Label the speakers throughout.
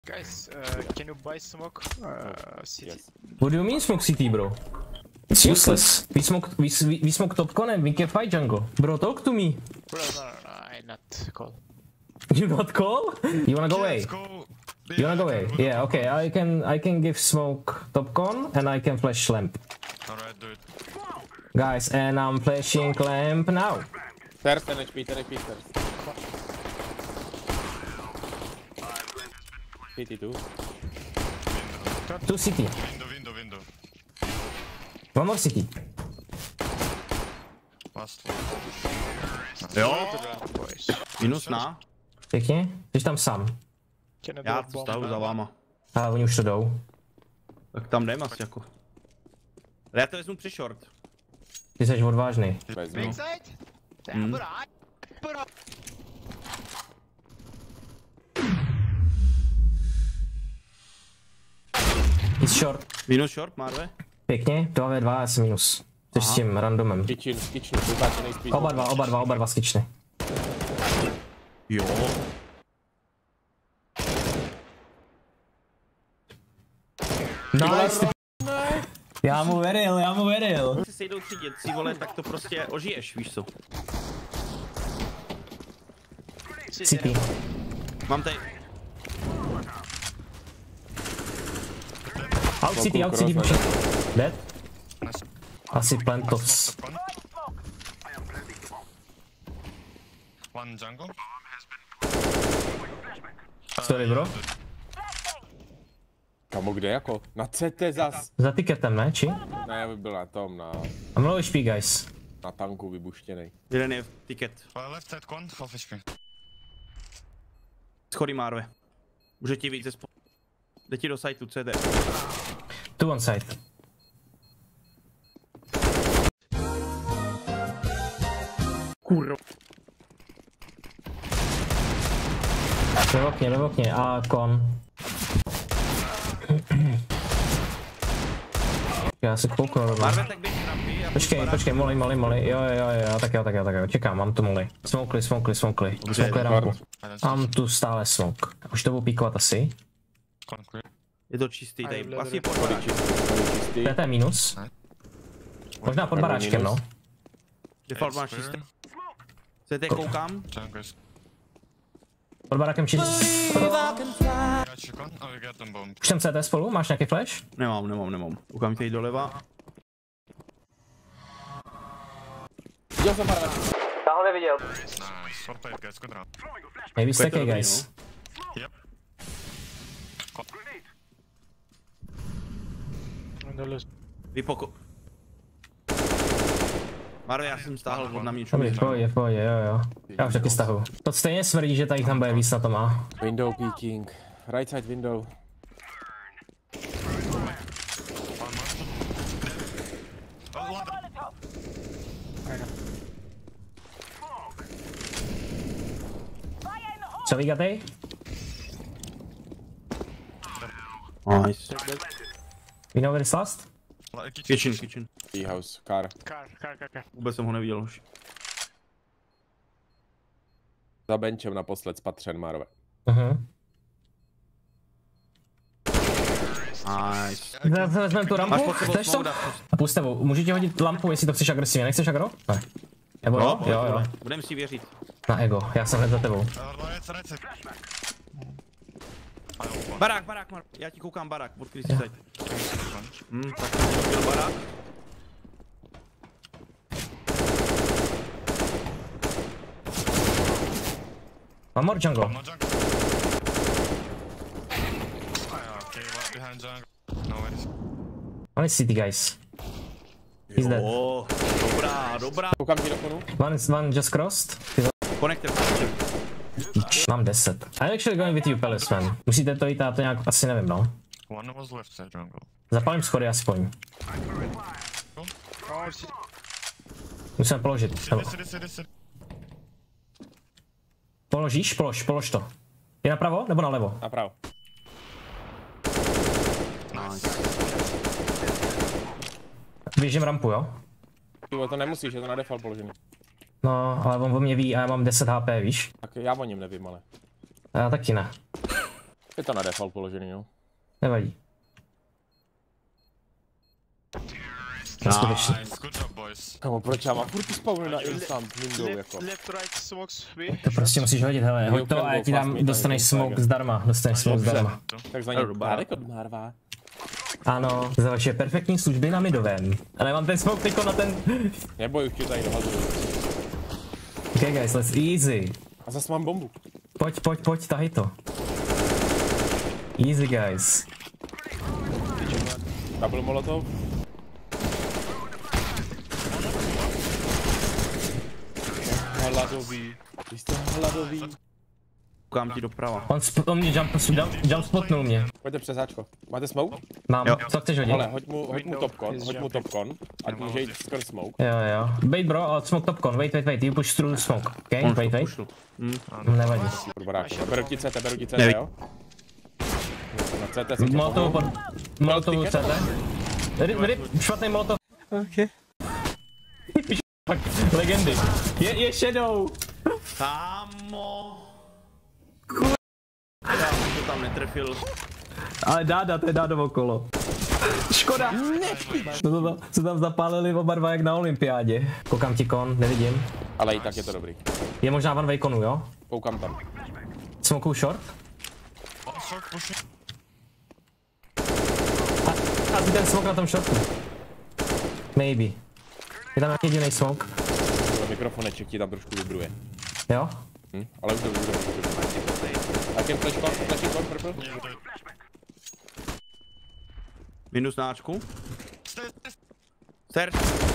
Speaker 1: Guys, can you buy smoke? City.
Speaker 2: Yes.
Speaker 3: What do you mean smoke CT, bro? It's useless. We smoke top con and we can fight jungle. Bro, talk to me.
Speaker 1: Bro, no, I not call.
Speaker 3: You not call? You wanna go away?
Speaker 4: Go.
Speaker 3: You wanna go away? Yeah, okay. I can give smoke top con and I can flash lamp.
Speaker 4: Alright, do it.
Speaker 3: Guys, and I'm flashing lamp now.
Speaker 2: First HP, first. CT2.
Speaker 3: Two city.
Speaker 4: Window.
Speaker 3: One more city.
Speaker 4: Last.
Speaker 1: Jo. Boys.
Speaker 5: Minus na.
Speaker 3: Pěkně? Jsi tam sám.
Speaker 1: Can I
Speaker 5: Já
Speaker 1: drop bomb?
Speaker 5: stavu za váma.
Speaker 3: Ale oni už to jdou.
Speaker 5: Tak tam jdem asi jako. Ale já to vezmu při short.
Speaker 3: Ty jsi odvážný.
Speaker 2: Vezmu.
Speaker 3: He's short.
Speaker 5: Minus short, Marve.
Speaker 3: Pěkně, 2v2, já jsem minus. Jsi s tím randomem.
Speaker 2: Kitchen, vytáčenej spíš.
Speaker 3: Oba dva skičny.
Speaker 5: Jo.
Speaker 3: Nice, Já mu veril.
Speaker 5: Když si sejdou 3 dětci, vole, tak to prostě ožiješ, víš co.
Speaker 3: City.
Speaker 5: Mám tady.
Speaker 3: Out city, Dead? Asi plantos.
Speaker 4: One jungle.
Speaker 3: Sorry, bro.
Speaker 2: Kamo, kde jako? Na CT zas.
Speaker 3: Za tiketem, ne? Či?
Speaker 2: Ne, by byl na tom,
Speaker 3: I'm low HP, guys.
Speaker 2: na tanku vybuštěnej.
Speaker 5: Jeden je ticket.
Speaker 4: Left side con, half HP.
Speaker 5: Schody Marve. Může ti víc jde ti do sajtu, CD.
Speaker 3: Two on side.
Speaker 5: Kurva.
Speaker 3: Ve okně a kon. Já se kouknu rovnou.
Speaker 5: Marve, tak běž rampy a
Speaker 3: Počkej, moli. Jo, tak jo. Čekám, mám tu moli. Smokli. Smokli rampu. Mám tu stále smoke. Už to budu píkovat asi.
Speaker 4: Con clear.
Speaker 5: je to čistý, tady asi pod baráčkem.
Speaker 2: Čistý.
Speaker 3: TT minus. Možná pod baráčkem, no.
Speaker 5: Default máš čistý. CT koukám.
Speaker 4: Jungle is.
Speaker 3: Pod barákem čistý.
Speaker 4: Got you con, oh you get them bomb.
Speaker 3: Už jsem CT spolu, máš nějaký flash?
Speaker 5: Nemám. Koukám tady doleva.
Speaker 2: Viděl jsem pár.
Speaker 3: Já ho neviděl.
Speaker 4: Nice, well played guys, good round.
Speaker 3: Maybe stacky, guys.
Speaker 4: Yep.
Speaker 5: Vypoko. Marve, já jsem stáhl od náměčů.
Speaker 3: Dobrý, v pohodě, jo. Já už taky stahu. To stejně smrdí, že tady tam bude víc na to má.
Speaker 2: Window peeking. Right side window.
Speaker 3: Co vygatej?
Speaker 5: Nice.
Speaker 3: You know where it's last?
Speaker 5: Kitchen.
Speaker 2: T-house, car.
Speaker 1: Car.
Speaker 5: Vůbec jsem ho neviděl už.
Speaker 2: Za benchem naposled spatřen, Marve.
Speaker 5: Nice.
Speaker 3: Vezmeme tu
Speaker 5: Máš
Speaker 3: rampu,
Speaker 5: pod sebou
Speaker 3: chceš to?
Speaker 5: smoke,
Speaker 3: A pust tebou, můžu ti hodit lampu, jestli to chceš agresivně, nechceš agro? Ne. Nebo jo.
Speaker 5: Budeme si věřit.
Speaker 3: Na ego, já jsem hned za tebou.
Speaker 4: Right side.
Speaker 5: Barák, já ti koukám barák, od který si side. Tak jsem byl barák.
Speaker 3: One more jungle.
Speaker 4: No jungle. Okay, well behind jungle. No worries.
Speaker 3: One is city, guys. He's dead.
Speaker 5: Jo, dobrá.
Speaker 2: Koukám ti do konu.
Speaker 3: One just crossed.
Speaker 5: Connector.
Speaker 3: Mám 10. I'm actually going with you, Palace, man. Musíte to jít, já to nějak asi nevím, no.
Speaker 4: One was left side jungle.
Speaker 3: Zapálím schody aspoň. Musím položit.
Speaker 4: City.
Speaker 3: Položíš? Polož to. Je napravo nebo nalevo?
Speaker 2: Napravo.
Speaker 5: Nice.
Speaker 3: Běžím rampu, jo?
Speaker 2: Ty to nemusíš, je to na default položený.
Speaker 3: No, ale on o mě ví a já mám 10 HP, víš?
Speaker 2: Tak já o něm nevím, ale.
Speaker 3: A já taky ne.
Speaker 2: Je to na default položený, jo.
Speaker 3: Nevadí. Neskutečný.
Speaker 4: Nice, good job, boys.
Speaker 2: Kamo, proč já mám furt ty spawny na instant window jako?
Speaker 1: Left, right, smokes, B.
Speaker 3: To prostě musíš hodit, hele, hoď to a já ti dám, dostaneš smoke zdarma, zdarma.
Speaker 2: Tak za ně dárek od Marva.
Speaker 3: Ano, za vaše perfektní služby na midovém. Ale mám ten smoke tyko na ten...
Speaker 2: Neboj, už tě tady dohazuju.
Speaker 3: Okay guys, let's easy.
Speaker 2: A zas mám bombu.
Speaker 3: Pojď, tahej to. Easy guys.
Speaker 2: Double molotov. Hladový. Vy jste hladový.
Speaker 5: Koukám ti doprava.
Speaker 3: On mě jump spotnul mě.
Speaker 2: Pojďte přes Ačko. Máte smoke?
Speaker 3: Mám,
Speaker 5: jo.
Speaker 3: co chceš hodit?
Speaker 2: Ale hoď mu topcon, ať může jít skoro smoke.
Speaker 3: Jo. Wait bro, smoke topcon, wait, you push through the smoke, okay? Wait. Nevadí.
Speaker 2: Beru ti CT, jo? Na CT si
Speaker 3: Molotovu CT. Rip, špatný molotov.
Speaker 5: Okay.
Speaker 3: Legendy. Je shadow.
Speaker 5: Kámo. Já jsem to tam netrefil.
Speaker 3: Ale Dáda, to je Dádovo kolo. Škoda. Se tam zapálili oba dva jak na olympiádě. Koukám ti kon, nevidím.
Speaker 2: Ale i tak je to dobrý.
Speaker 3: Je možná one way konu, jo?
Speaker 2: Koukám tam.
Speaker 3: Smoku short. A ty ten smoke na tom shortu. Maybe. Je tam nějaký divný smoke.
Speaker 2: Mikrofoneček ti tam trošku vibruje.
Speaker 3: Jo?
Speaker 2: Ale už to vibruje. A těm flashing purple?
Speaker 5: Minus na Ačku. Stairs.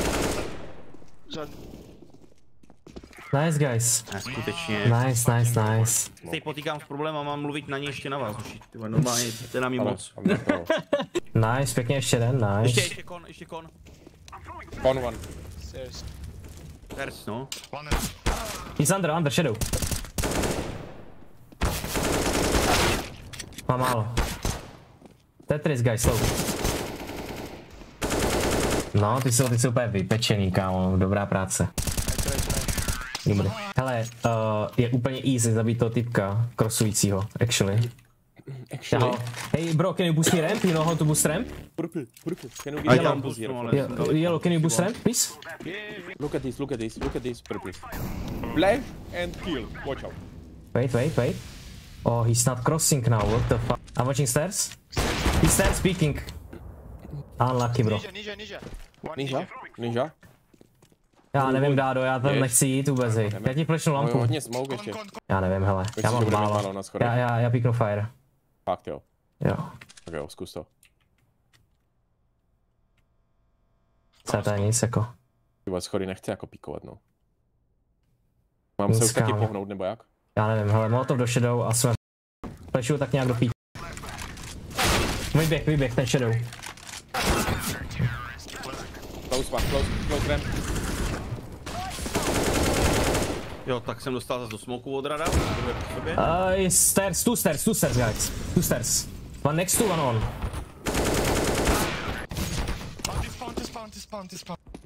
Speaker 3: Nice guys.
Speaker 5: Skutečně.
Speaker 3: Nice.
Speaker 5: Teď potýkám s problémem a mám mluvit na něj ještě na vás. Normálně, to je na mě moc.
Speaker 3: Nice, pěkně ještě jeden, nice.
Speaker 5: Ještě kon.
Speaker 2: Con one.
Speaker 5: Stairs, no.
Speaker 3: He's under shadow. Má málo. Tetris guys, slow. No, ty jsou úplně vypečený, kámo, dobrá práce. Dobrý. Hele, je úplně easy zabít toho typka, crossujícího, actually. Hey bro, can you boost me ramp? You know how to boost ramp?
Speaker 2: Purple. Can you
Speaker 5: I
Speaker 2: get
Speaker 5: can't
Speaker 2: one
Speaker 5: boost
Speaker 2: here?
Speaker 3: Yellow, can you boost ramp, please?
Speaker 2: Look at this, purple. Flash and kill, watch out.
Speaker 3: Wait. Oh, he's not crossing now, what the fuck? I'm watching stairs. He's stairs speaking. Unlucky bro.
Speaker 2: Ninja?
Speaker 3: Já nevím, Dádo, já tam nechci jít vůbec, hej. Já ti flashnu lampu.
Speaker 2: Hodně smoke ještě.
Speaker 3: Já nevím, hele, já mám málo. Já píknu fire.
Speaker 2: Fakt jo.
Speaker 3: Jo.
Speaker 2: Tak jo, zkus to.
Speaker 3: Co je nic jako.
Speaker 2: Tyba schody nechci jako píkovat, no. Mám se už taky pohnout, nebo jak?
Speaker 3: Já nevím, hele, molotov do shadow a jsme flashuju tak nějak do pík. Vyběh, ten shadow.
Speaker 2: Close ramp.
Speaker 5: Jo, tak jsem dostal zase do smoku od rada.
Speaker 3: Stairs, two stairs guys. Two stairs. One next to, one on.
Speaker 4: Spawn.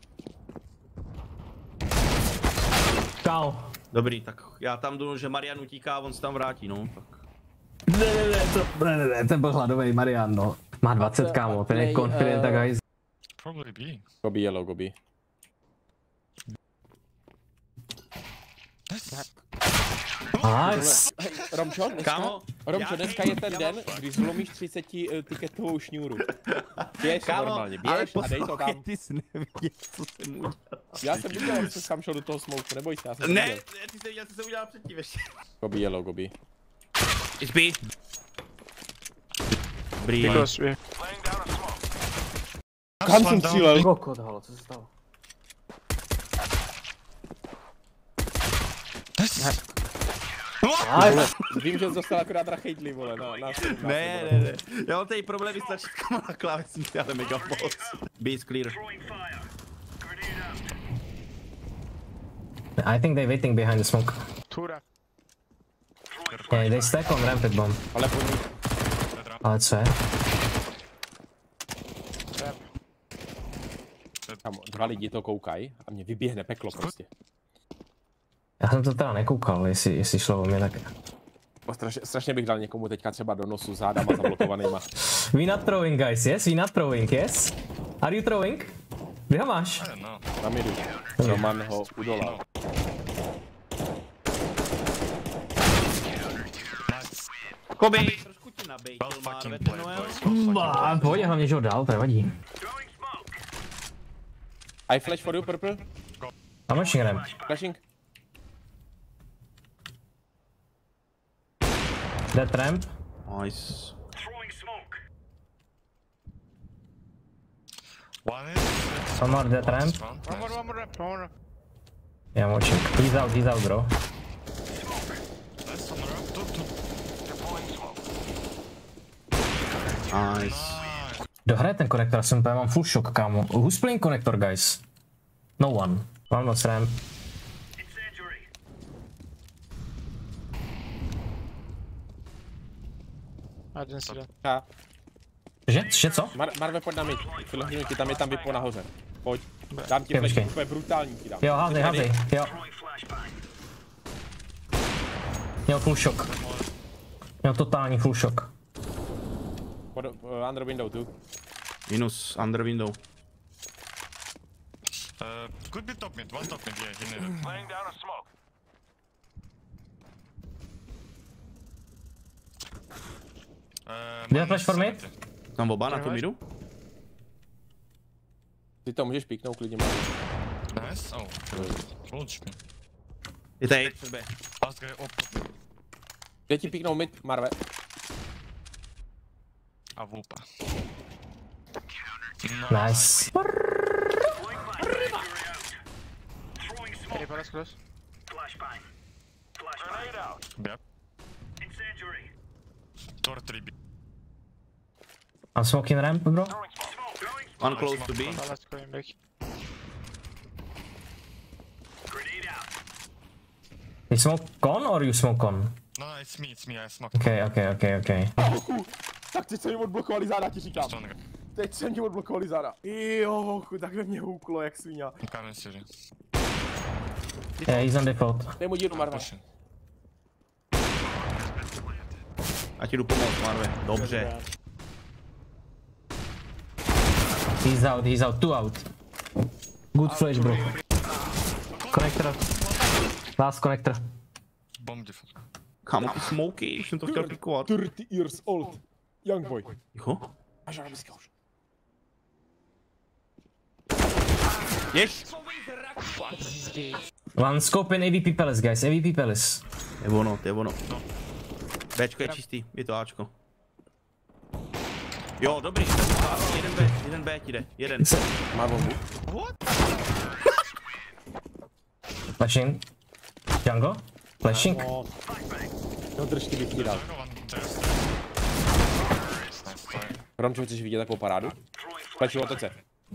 Speaker 3: Kámo.
Speaker 5: Dobrý, tak já tam jdu, že Marian utíká a on se tam vrátí, no. Tak.
Speaker 3: Ne, ten byl hladový Marian, no. Má 20, kámo, ten je confident, guys.
Speaker 4: Probably B.
Speaker 2: Gobi yellow, Gobi.
Speaker 3: Nice.
Speaker 2: Romčo, dneska je ten den, kdy zlomíš 30 tiketovou šňůru. Běž normálně, běž a dej to tam.
Speaker 5: Ty jsi neviděl, co jsem udělal.
Speaker 2: Já jsem viděl, že jsi tam šel do toho smoke, neboj se, já jsem
Speaker 5: Ne,
Speaker 2: viděl.
Speaker 5: ty jsi viděl, co jsem udělal předtím ještě.
Speaker 2: Gobi yellow, Gobi.
Speaker 5: It's B. Dobrý.
Speaker 2: Kam jsem střílel?
Speaker 3: Kokot, halo, co se stalo?
Speaker 2: Vím, že jsi dostal akorát rachejtli, vole, no.
Speaker 5: Ne. Já mám tady problémy s tlačítkama na klávesnici, ale mega moc. B is clear.
Speaker 3: I think they're waiting behind the smoke. Yeah, they stack on ramped bomb.
Speaker 2: Ale pojď.
Speaker 3: Ale co je?
Speaker 2: Kamo, 2 lidi to koukají a mě vyběhne peklo prostě.
Speaker 3: Já jsem to teda nekoukal, jestli šlo o mě tak.
Speaker 2: Strašně bych dal někomu teďka třeba do nosu zádama zablokovanýma.
Speaker 3: We not throwing, guys, yes? We not throwing, yes? Are you throwing? Kde ho máš?
Speaker 4: I don't know.
Speaker 2: Na midu. Roman ho udolal.
Speaker 4: Nice.
Speaker 5: Koby, trošku ti nabejtil,
Speaker 4: Well fucking
Speaker 5: Marve, ten
Speaker 4: played,
Speaker 5: Noel.
Speaker 4: boys. Well fucking
Speaker 3: Pohodě, hlavně, že ho dal, to nevadí.
Speaker 2: I flash for you, purple.
Speaker 3: Mám machine ramp.
Speaker 2: Flashing.
Speaker 3: Dead ramp.
Speaker 5: Nice.
Speaker 4: One is...
Speaker 3: One more dead ramp.
Speaker 1: One more ramp, one more ramp.
Speaker 3: Yeah, I'm watching. He's out, bro.
Speaker 4: Nice on the ramp. Two.
Speaker 5: Nice.
Speaker 4: Nice.
Speaker 3: Kdo hraje ten konektor? Já jsem úplně mám full shock, kámo. Who's playing konektor, guys? No one. One more ramp.
Speaker 1: I didn't see that.
Speaker 3: Že co?
Speaker 2: Marve, pojď na mid. Filhnu ti tam, je tam vypo nahoře. Pojď. Dám ti
Speaker 3: Jo,
Speaker 2: flash,
Speaker 3: počkej.
Speaker 2: úplně brutální ti dám.
Speaker 3: Jo, házej, jo. Měl full shock. Měl totální full shock.
Speaker 2: Pod, under window tu.
Speaker 5: Minus under window.
Speaker 4: Could be top mid. One top mid, yeah, he needed. Laying down a smoke.
Speaker 3: Did I flash for mid?
Speaker 5: Tam oba na tu midu?
Speaker 2: Ty to můžeš píknout klidně, Marve.
Speaker 4: Nice. Oh, launch me.
Speaker 5: Je tady před B.
Speaker 4: Last guy up.
Speaker 2: Jde ti píknout mid, Marve.
Speaker 4: A vupa.
Speaker 3: Nice.
Speaker 1: Hey, palace close.
Speaker 4: Yep. Tor 3B.
Speaker 3: I'm smoking ramp, bro.
Speaker 5: One close to B.
Speaker 1: Palace going back.
Speaker 3: You smoke con or you smoke con?
Speaker 4: No, it's me, I smoked.
Speaker 3: Okay.
Speaker 2: Tak teď se mi odblokovali záda, ti říkám.
Speaker 4: Stone guy.
Speaker 2: Teď se mi odblokovali záda. Jo, hochu, takhle mě houklo jak svině.
Speaker 4: I'm coming serious.
Speaker 3: Yeah, he's on default.
Speaker 2: Dej mu díru, Marve.
Speaker 4: Pushing.
Speaker 5: A ti jdu pomoct, Marve. Dobře.
Speaker 3: He's out, two out. Good flash, bro. Connector. Last connector.
Speaker 4: Bomb default.
Speaker 5: Kámo, ty smoky, už jsem to chtěl pikovat.
Speaker 2: 30 years old. Young boy.
Speaker 5: Jo?
Speaker 2: Až arabská už.
Speaker 5: Jež!
Speaker 3: One scope in AVP Palace, guys. AVP Palace.
Speaker 5: To je ono. Bčko je čistý, je to Ačko. Jo, dobrý, jeden B ti jde, jeden.
Speaker 2: Má bombu.
Speaker 3: Flashing. Jungle. Flashing.
Speaker 2: No držky bych ti dal. Romčo, chceš vidět takovou parádu? Flashu otece.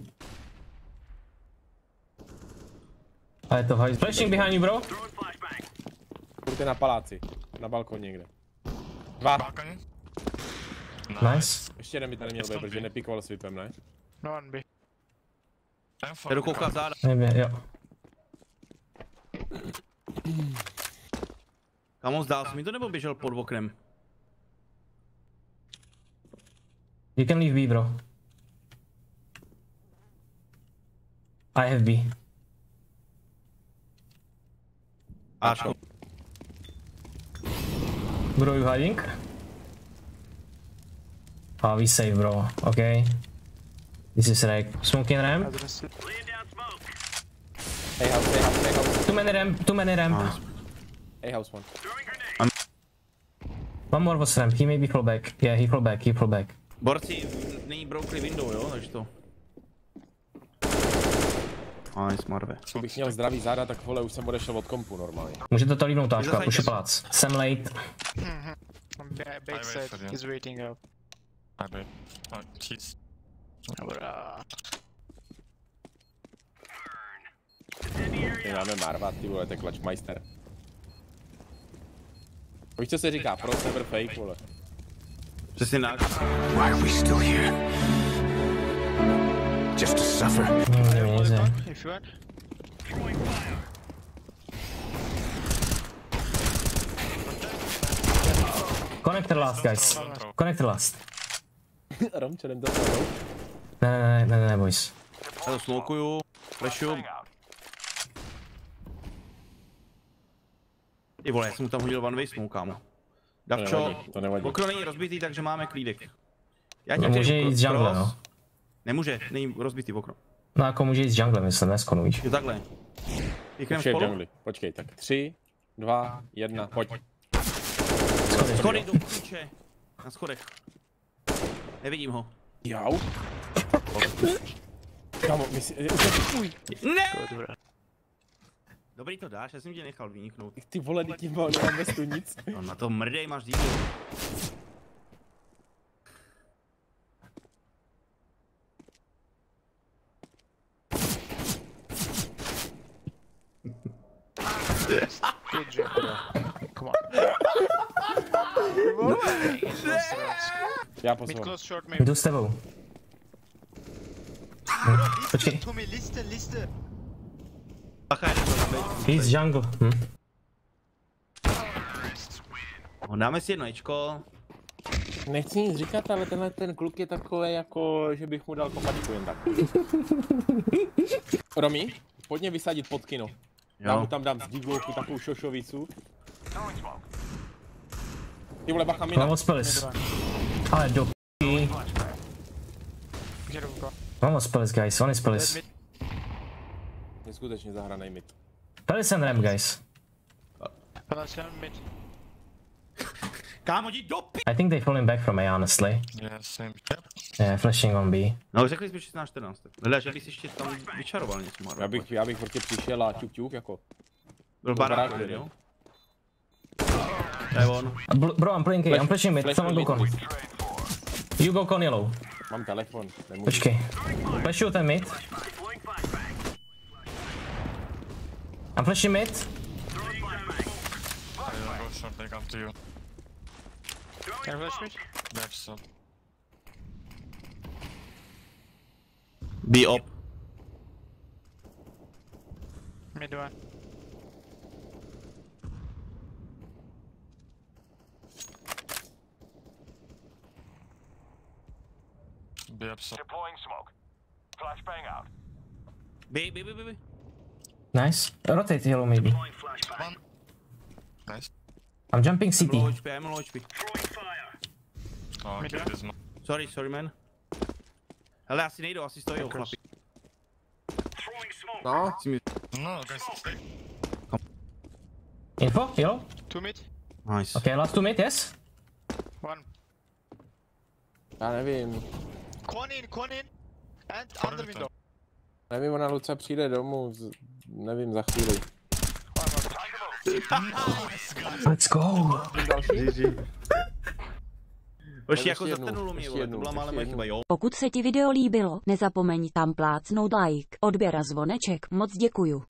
Speaker 3: A je to high. Flashing behind you, bro.
Speaker 2: Půjďte na paláci. Na balkon někde. Dva.
Speaker 4: Balkony.
Speaker 3: Nice.
Speaker 2: Ještě jeden by tady měl být, protože nepikoval s whipem, ne?
Speaker 1: No one B.
Speaker 5: Jdu koukat záda.
Speaker 3: Maybe, jo.
Speaker 5: Kamo, zdál se mi to nebo běžel pod oknem?
Speaker 3: You can leave B, bro. I have B.
Speaker 5: Ačko.
Speaker 3: Bro, you hiding? Oh, we save, bro. Okay. This is like smoking
Speaker 1: I
Speaker 3: ramp.
Speaker 1: didn't see.
Speaker 2: Hey house.
Speaker 3: Too many ramp.
Speaker 2: Hey house one.
Speaker 3: One more was ramp. He maybe fall back. Yeah, he fall back.
Speaker 5: Borci, není broukli window, jo, takže to. Nice, Marve.
Speaker 2: Kdybych měl zdravý záda, tak vole, už jsem odešel od kompu normálně.
Speaker 3: Můžete to líbnout, táčko, a push palác. Jsem late.
Speaker 1: On bait
Speaker 4: wait
Speaker 1: side,
Speaker 4: for you.
Speaker 1: he's waiting up.
Speaker 4: I bet. Oh, cheese.
Speaker 2: My máme Marva, ty vole, to je Clutchmeister. Víš, co se říká? Pro never fake, vole.
Speaker 5: Přesně tak.
Speaker 6: Why are we still here? Just to suffer.
Speaker 1: If you want.
Speaker 3: Connector last, guys. Connector last.
Speaker 2: Romčo, jdem do toho.
Speaker 3: Ne, boys.
Speaker 5: Já to smokuju, flashu. Ty vole, já jsem mu tam hodil one way smoke, kámo. Davčo,
Speaker 2: To nevadí.
Speaker 5: okno není rozbitý, takže máme klídek. Já
Speaker 3: No, může jít z jungle, no.
Speaker 5: Nemůže, není rozbitý okno.
Speaker 3: No jako může jít z jungle, myslím, ne z konu, víš.
Speaker 5: Jo takhle. Pěkném
Speaker 2: Už je v
Speaker 5: spolu.
Speaker 2: džungli. Počkej, tak 3, 2, 1, pojď.
Speaker 5: Schody do píče. Na schodech. Nevidím ho.
Speaker 2: Jau. Kámo,
Speaker 5: Ne! Dobrý to dáš, já jsem tě nechal vyniknout.
Speaker 2: ty vole, ty nemám bez tu nic.
Speaker 5: No, na to mrdej máš díky.
Speaker 1: Good job, bro. Come on.
Speaker 2: Já
Speaker 1: Mid
Speaker 2: poslouchám.
Speaker 1: close short maybe.
Speaker 3: Jdu s tebou. Počkej.
Speaker 1: To mi liste.
Speaker 5: Bacha, je to
Speaker 3: Jít z jungle.
Speaker 5: no, dáme si jedno ečko.
Speaker 2: Nechci nic říkat, ale tenhle ten kluk je takový jako, že bych mu dal kopačku jen tak. Romy, pojď mě vysadit pod kino. Já mu tam dám z diglouku takovou šošovicu. Ty vole, bacha, mina.
Speaker 3: Mám odspellis. Ale do p***y. Mám odspellis, guys, on is spellis.
Speaker 2: Neskutečně zahranej mid.
Speaker 3: Spellis and ramp, guys.
Speaker 1: Palace mid.
Speaker 5: Kámo, jdi do pi...
Speaker 3: I think they falling back from A, honestly.
Speaker 4: Yeah, same. Yep.
Speaker 3: Yeah, flashing on B.
Speaker 5: No, řekli jsme 16-14. Hledá, že bys ještě tam vyčaroval něco, Marlo.
Speaker 2: Já bych prostě přišel a čuk jako.
Speaker 5: Byl barák,
Speaker 2: barák,
Speaker 5: jo? To je on.
Speaker 3: Bro, I'm playing K, I'm flashing mid, someone go con. You go con yellow.
Speaker 2: Mám telefon, nemůžu.
Speaker 3: Počkej. Flashuju ten mid. I'm flashing mid.
Speaker 4: I don't go short, they come to you.
Speaker 1: Can you flash mid?
Speaker 4: Left side.
Speaker 5: Be up.
Speaker 1: Mid one.
Speaker 4: Be upside.
Speaker 7: Deploying smoke. Flashbang out.
Speaker 5: Be.
Speaker 3: Nice. Rotate yellow maybe.
Speaker 4: Nice.
Speaker 3: I'm jumping CT.
Speaker 5: I'm low HP.
Speaker 4: Oh, okay, this is
Speaker 5: Sorry man. Hele, asi nejdou, asi stojí, chlapi.
Speaker 2: No,
Speaker 4: No, guys, stay.
Speaker 3: Info, yellow.
Speaker 1: 2 mid.
Speaker 5: Nice.
Speaker 3: Okay, last 2 mid, yes?
Speaker 1: 1.
Speaker 2: já nevím.
Speaker 1: Quan in. And
Speaker 4: Quan
Speaker 1: under
Speaker 4: in.
Speaker 1: window.
Speaker 2: Nevím, ona Luce přijde domů, nevím, za chvíli.
Speaker 3: Let's go.
Speaker 5: Hoši, jako
Speaker 2: Ještě jednou,
Speaker 5: zatrnulo mě,
Speaker 2: ještě
Speaker 5: vole, to
Speaker 2: jednou,
Speaker 5: byla
Speaker 2: ještě
Speaker 5: málo moje
Speaker 2: jednou.
Speaker 5: chyba, jo.
Speaker 8: Pokud se ti video líbilo, nezapomeň tam plácnout like, odběr a zvoneček, moc děkuju.